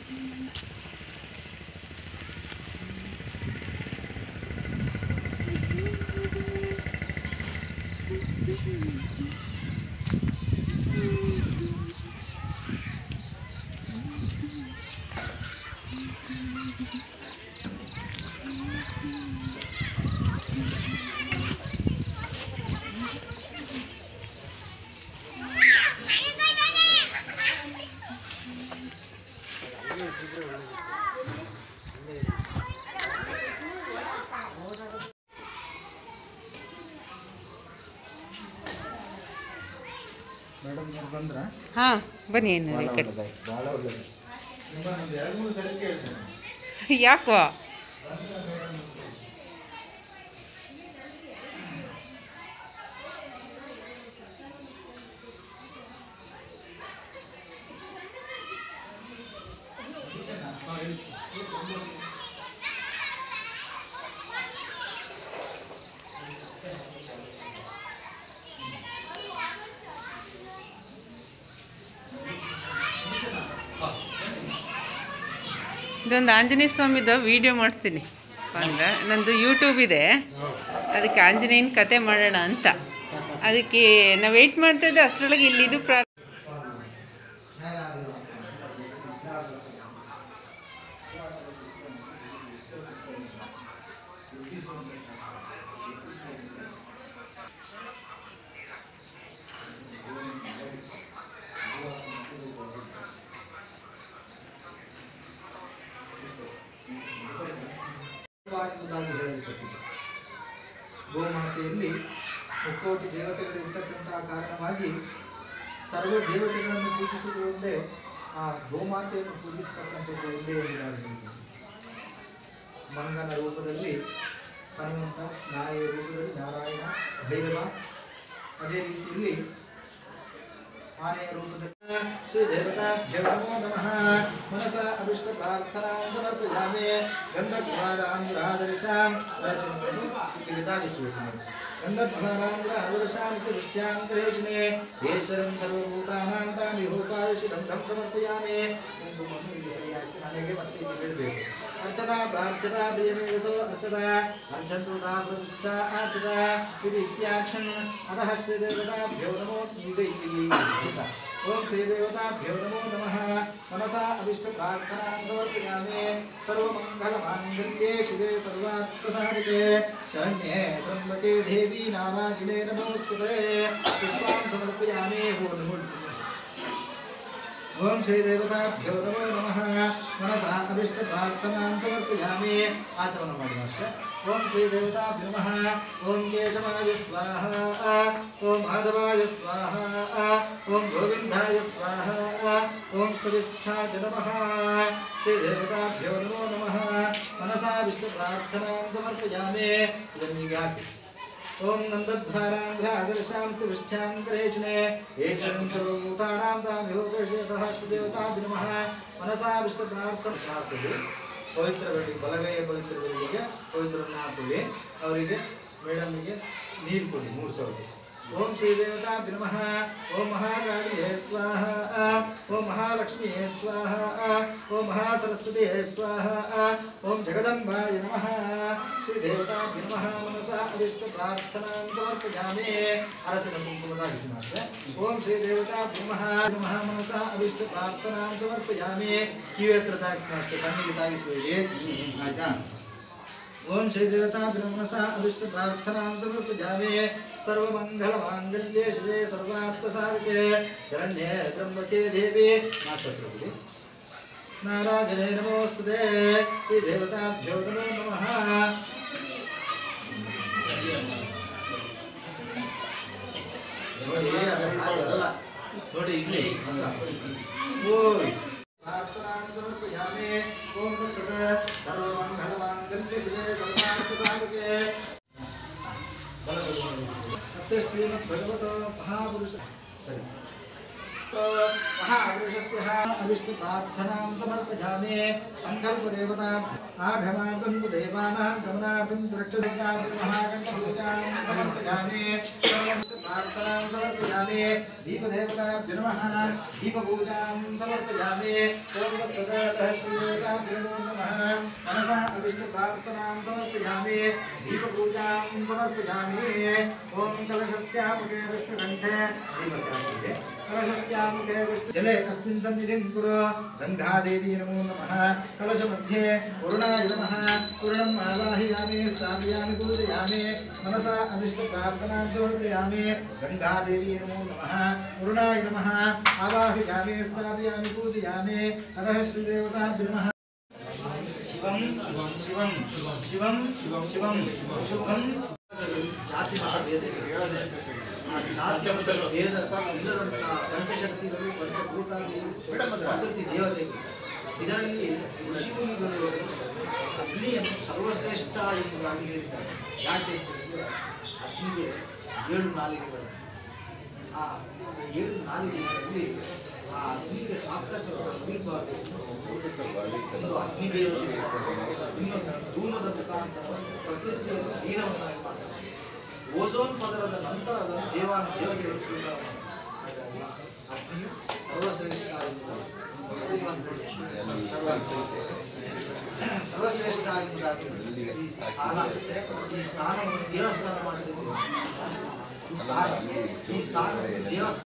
Madam ಬಂದ್ರ? ಹಾ ಬನ್ನಿ. ಯಾಕೋ ಇದೊಂದು ಆಂಜನೇಯ ಸ್ವಾಮಿದು ವಿಡಿಯೋ ಮಾಡ್ತೀನಿ. ಒಂದು ನಂದು ಯೂಟ್ಯೂಬ್ ಇದೆ, ಅದಕ್ಕೆ ಆಂಜನೇಯನ ಕತೆ ಮಾಡೋಣ ಅಂತ. ಅದಕ್ಕೆ ನಾವು ವೆಯ್ಟ್ ಮಾಡ್ತಾಯಿದ್ದೆ, ಅಷ್ಟರೊಳಗೆ ಇಲ್ಲಿದು ಗೋಮಾತೆಯಲ್ಲಿ ಮುಕ್ಕೋಟಿ ದೇವತೆಗಳಿರ್ತಕ್ಕಂತಹ ಕಾರಣವಾಗಿ ಸರ್ವ ದೇವತೆಗಳನ್ನು ಪೂಜಿಸುವುದು ಒಂದೇ, ಆ ಗೋಮಾತೆಯನ್ನು ಪೂಜಿಸತಕ್ಕಂಥದ್ದು ಒಂದೇ ಎಂಬುದಾಗಿ ಮಂಗನ ರೂಪದಲ್ಲಿ ಹನುಮಂತ, ನಾಯಿಯ ರೂಪದಲ್ಲಿ ನಾರಾಯಣ, ಭೈರವ, ಅದೇ ರೀತಿಯಲ್ಲಿ ಆನೆಯ ರೂಪದಲ್ಲಿ ಶ್ರೀ ದೇವತಾಭ್ಯೋ ನಮೋ ನಮಃ. ಮನಸ ಅಭಿಷ್ಟ ಪ್ರಾರ್ಥನಾ ಸಮರ್ಪಯಾಮಿ. ಗಂಧದ್ವಾರಾಂಗುರಾದರ್ಶಾಂ ಗಂಧದ್ವಾರಾಂಗುರಾದರ್ಶಾಂ ದೃಷ್ಟ್ಯಾಂತರೇಶಿನೇ ಈಶ್ವರಂ ಸರ್ವಭೂತಾನಾಂ ತಾಮಿಹೋಪಾಯಸಿ ಗಂಧಂ ಸಮರ್ಪಯಾಮಿ. ನನಗೆ ಮತ್ತೆ ಇದು ಹೇಳಬೇಕು. ಅರ್ಚನಾ ಪ್ರಾರ್ಚನಾ ಪ್ರಿಯಮೇಧಸೋ ಅರ್ಚನಾ ಅರ್ಚಂತು ಪ್ರತಿಷ್ಠಾ ಅರ್ಚನಾ ಇದು ಇತ್ಯಾಕ್ಷನ್. ಅತಃ ಶ್ರೀ ದೇವತಾಭ್ಯೋ ನಮೋ. ಈಗ ಇಲ್ಲಿ ಓಂ ಶ್ರೀ ದೇವತಾಭ್ಯೋ ನಮೋ ನಮಃ. ಮನಸಾ ಅಭಿಷ್ಟ ಪ್ರಾರ್ಥನಾ ಸಮರ್ಪಯಾಮಿ. ಸರ್ವಮಂಗಲ ಮಾಂಗಲ್ಯೆ ಶಿವೆ ಸರ್ವಾರ್ಥಸಾಧಿಕೆ ಶರಣ್ಯೆ ತ್ರ್ಯಂಬಕೆ ದೇವಿ ನಾರಾಯಣೇ ನಮೋಸ್ತುತೇ. ಪುಷ್ಪಾಂ ಸಮರ್ಪಯಾಮಿ. ಓಂ ಶ್ರೀ ದೇವತಾಭ್ಯೋ ನಮೋ ನಮಃ. ಮನಸಾ ಅಭಿಷ್ಟ ಪ್ರಾರ್ಥನಾ ಸಮರ್ಪಯಾಮಿ. ಆಚಮನ ಮಾಡಿ ಅಷ್ಟೇ. ಓಂ ಶ್ರೀ ದೇವತಾಭ್ಯೋ ನಮಃ. ಓಂ ಕೇಶವಾಯ ಸ್ವಾಹ. ಓಂ ಮಾಧವಾಯ ಸ್ವಾಹ. ಓಂ ಗೋವಿಂದಾಯ ಸ್ವಾಹ. ಓಂ ಸ್ತುತಿಷ್ಠಾಯ ನಮಃ. ಶ್ರೀ ದೇವತಾಭ್ಯೋ ನಮೋ ನಮಃ. ಮನಸಾ ಅಭಿಷ್ಟ ಪ್ರಾರ್ಥನಾ ಸಮರ್ಪಯಾಮಿ. ಇದನ್ನೀಗ ಹಾಕಿ. ಓಂ ನಂದಧ್ವಾರಾಂಘ್ರಾದರ್ಶಾಂ ತುಷ್ಟ್ಯಾಂತರೇಶಿನೇ ಈಶ್ವರಂ ಸರ್ವಭೂತಾನಾಂ ತಾಮಿಹೋಪೇಶಿತಃ ಶ್ರೀ ದೇವತಾಭ್ಯೋ ನಮಃ. ಮನಸಾ ಅಭಿಷ್ಟ ಪ್ರಾರ್ಥನಾ ಪವಿತ್ರ ಬೆಳ್ಳಿ ಬಲಗೈಯ ಪವಿತ್ರ ಬೆಳ್ಳಿಗೆ ಪವಿತ್ರವನ್ನು ಹಾಕಿ ಅವರಿಗೆ ಮೇಡಮ್ಗೆ ನೀರು ಕೊಡಿ 3 ಸಾವಿರ. ಓಂ ಶ್ರೀ ದೇವತಾಭ್ಯೋ ನಮಃ. ಓಂ ಮಹಾಕಾಳಿಯೇ ಸ್ವಾಹ. ಓಂ ಮಹಾಲಕ್ಷ್ಮಿಯೇ ಸ್ವಾಹ. ಓಂ ಮಹಾಸರಸ್ವತಿಯೇ ಸ್ವಾಹ. ಓಂ ಜಗದಂಬಾಯ ನಮಃ. ಶ್ರೀ ದೇವತಾಭ್ಯೋ ನಮಃ. ಮನಸಾ ಅಭಿಷ್ಟ ಪ್ರಾರ್ಥನಾ ಸಮರ್ಪಯಾಮಿ. ಅರಸಿನ ಕುಂಕುಮದಾಗಿಸಿನ ಅಷ್ಟೇ. ಓಂ ಶ್ರೀ ದೇವತಾಭ್ಯೋ ನಮಃ. ಮನಸಾ ಅಭಿಷ್ಟ ಪ್ರಾರ್ಥನಾ ಸಮರ್ಪಯಾಮಿ. ಕಿವಿ ಹತ್ರ ತಾಗಿಸಿನ ಅಷ್ಟೇ, ಕಣ್ಣಿಗೆ ತಾಗಿಸಬೇಡಿ, ಆಯ್ತಾ? ಓಂ ಶ್ರೀ ದೇವತಾಭ್ಯೋ ಮನಸಾ ಅಭಿಷ್ಟ ಪ್ರಾರ್ಥನಾ ಸಮರ್ಪಯಾಮಿ. ಸರ್ವಮಂಗಲ ಮಾಂಗಲ್ಯೆ ಶಿವೆ ಸರ್ವಾರ್ಥಸಾಧಿಕೆ ಶರಣ್ಯೆ ತ್ರ್ಯಂಬಕೆ ದೇವಿ ನಾಶತ್ರಪುರಿ ನಾರಾಯಣೇ ನಮೋಸ್ತುತೇ. ಶ್ರೀ ದೇವತಾಭ್ಯೋ ನಮೋ ನಮಃ. ನೋಡಿ ಇಲ್ಲಿ ಓಯ್ ಪ್ರಾರ್ಥನಾ ಸಮರ್ಪಯಾಮಿ. ಓಂ ತತ್ಸತ್. ಸರ್ವಮಂಗಲ ಮಾಂಗಲ್ಯೆ ಶಿವೆ ಸರ್ವಾರ್ಥಸಾಧಿಕೆ ಶ್ರೀಮದ್ ಭಗವತೋ ಮಹಾಪುರುಷ ಸರಿ महापुरुषस्य अभिष्ट प्रार्थनां समर्पयामि. संकल्प देवता आगमार्थं देवानां गमनार्थं रक्षदेवतां महाकण्ठपूजां समर्पयामि. प्रार्थनां समर्पयामि दीपदेवताभ्यो नमः दीपपूजां समर्पयामि ॐ तत्सदः श्रीदेवताभ्यो नमः मनसा अभीष्टप्रार्थनां समर्पयामि दीपपूजां समर्पयामि ॐ कलशस्यामुखे विष्णुकण्ठे दीपज्योतिः कलशस्यामुखे विष्णु जले अस्मिन् सन्निधिं कुरु गङ्गादेवी नमो नमः कलशमध्ये वरुणाय नमः पूर्णम् आवाहयामि स्थापयामि पूजयामि मनसा अभीष्टप्रार्थनां समर्पयामि गङ्गादेवी नमो नमः वरुणाय नमः आवाहयामि स्थापयामि पूजयामि अतः श्रीदेवताभ्यो नमः शिवं शिवं शिवं शिवं शिवं शिवं शिवं शुभं ಜಾತಿ ಮಹಾಭೇದ ಜಾತಿ ಭೇದ ಇಲ್ಲದಂತಹ ಪಂಚಶಕ್ತಿಗಳು ಪಂಚಭೂತಾದಿಗಳು ಪ್ರಕೃತಿ ದೇವತೆಗಳು ಇದರಲ್ಲಿ ಋಷಿಮುನಿಗಳು ಅಗ್ನಿಯನ್ನು ಸರ್ವಶ್ರೇಷ್ಠ ಎಂಬುದಾಗಿ ಹೇಳಿದ್ದಾರೆ. ಯಾಕೆ ಅಂತ ಹೇಳಿದ್ರೆ ಅಗ್ನಿಗೆ 7 ನಾಲಿಗೆಗಳು. ಆ 7 ನಾಲಿಗೆಗಳಲ್ಲಿ ಆ ಅಗ್ನಿಗೆ ಆಗ್ತಕ್ಕಂಥ ಒಂದು ಅಗ್ನಿ ದೇವತೆ ಇನ್ನೊಂದು ಧೂಮದ ಮುಖಾಂತರ ಪ್ರಕೃತಿಯನ್ನು ಹೀನವನ್ನಾಗಿ ಮಾಡ್ತಾರೆ. ಓಝೋನ್ ಪದರದ ನಂತರ ಅದನ್ನು ದೇವತೆಗಳು ಸ್ವೀಕಾರ ಮಾಡ್ತಾರೆ. ಹಾಗಾಗಿ ಅಗ್ನಿಯು ಸರ್ವಶ್ರೇಷ್ಠ ಸರ್ವಶ್ರೇಷ್ಠ ಎಂಬುದಾಗಿ ಈ ಸ್ನಾನವನ್ನು ದೇವಸ್ಥಾನ ಮಾಡಿದ್ದೀವಿ. ಈ ಸ್ನಾನವನ್ನು ದೇವಸ್ಥಾನ